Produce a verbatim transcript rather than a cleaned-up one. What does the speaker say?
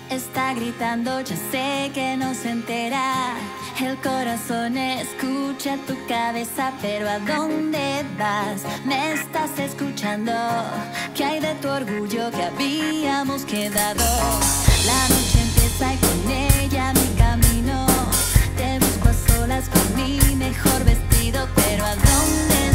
está gritando, ya sé que no se entera. El corazón escucha tu cabeza, pero ¿a dónde vas? ¿Me estás escuchando? ¿Qué hay de tu orgullo que habíamos quedado? La noche empieza y con ella mi camino. Te busco a solas con mi mejor vestido, pero ¿a dónde